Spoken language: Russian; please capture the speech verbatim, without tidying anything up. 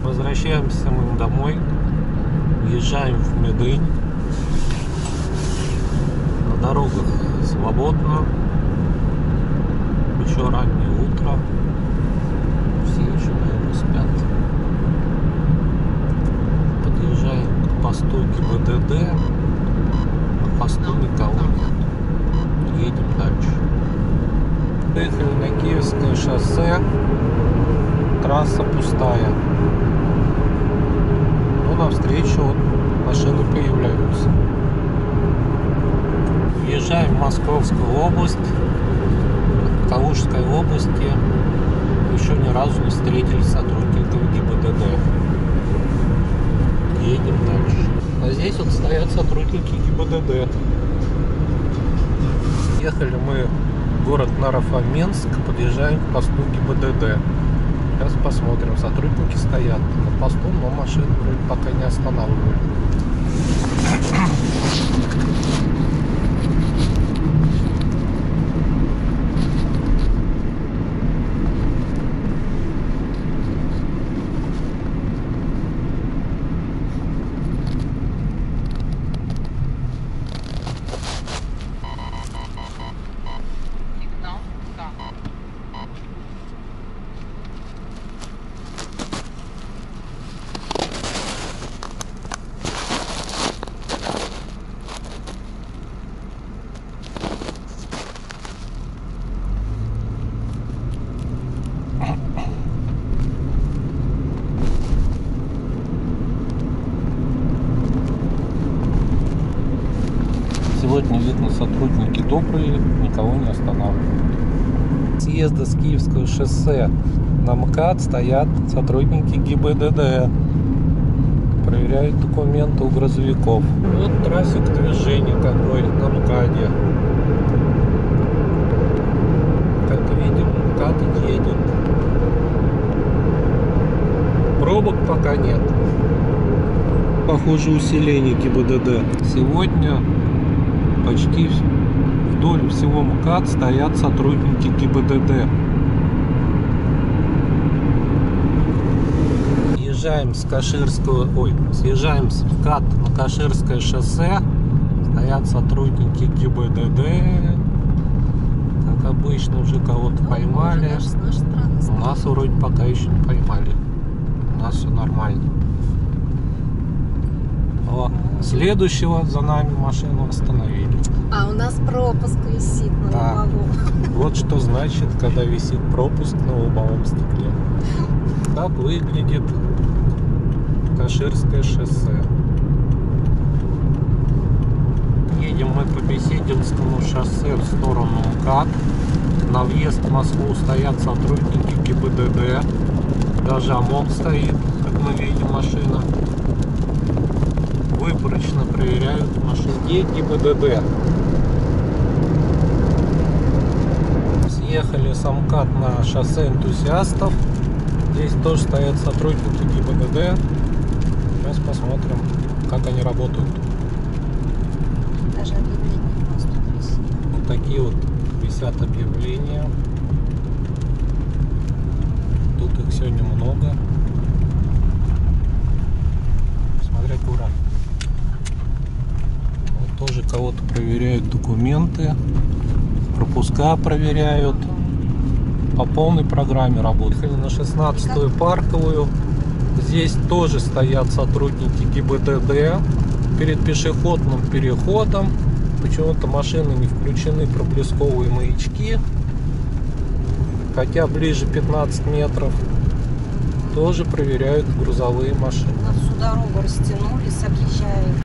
Возвращаемся мы домой, въезжаем в Медынь. На дорогах свободно, еще раннее утро, все еще, наверное, спят. Подъезжаем к посту ГИБДД, на посту никого нет, едем дальше. Приехали на Киевское шоссе, трасса пустая. Но навстречу вот машины появляются. Въезжаем в Московскую область. В Калужской области еще ни разу не встретили сотрудников ГИБДД. Едем дальше. А здесь вот стоят сотрудники ГИБДД. Ехали мы в город Наро-Фоменск, подъезжаем к посту ГИБДД. Сейчас посмотрим, сотрудники стоят на посту, но машины вроде пока не останавливают. Сегодня, видно, сотрудники добрые, никого не останавливают. Съезда с Киевского шоссе на МКАД стоят сотрудники ГИБДД. Проверяют документы у грузовиков. Вот трафик движения какой на МКАДе. Как видим, МКАД едет. Пробок пока нет. Похоже, усиление ГИБДД. Сегодня почти вдоль всего МКАД стоят сотрудники ГИБДД. Съезжаем с Каширского, ой, съезжаем с МКАД на Каширское шоссе. Стоят сотрудники ГИБДД. Как обычно, уже кого-то поймали. У нас вроде пока еще не поймали. У нас все нормально. О, следующего за нами машину остановили. А у нас пропуск висит на да. лобовом. Вот что значит, когда висит пропуск на лобовом стекле. Так выглядит Каширское шоссе. Едем мы по Бесединскому шоссе в сторону МКАД. На въезд в Москву стоят сотрудники ГИБДД. Даже ОМОН стоит, как мы видим, машина. Выборочно проверяют машины ГИБДД. Съехали с МКАД на шоссе энтузиастов. Здесь тоже стоят сотрудники ГИБДД. Сейчас посмотрим, как они работают. Даже объявления у нас тут висят. Вот такие вот висят объявления. Тут их сегодня много. Смотря куда. Вот тоже кого-то проверяют документы. Пропуска проверяют. По полной программе работали. На шестнадцатую парковую. Здесь тоже стоят сотрудники ГИБДД перед пешеходным переходом. Почему-то машины не включены проблесковые маячки. Хотя ближе пятнадцать метров. Тоже проверяют грузовые машины. На всю дорогу растянулись, объезжают.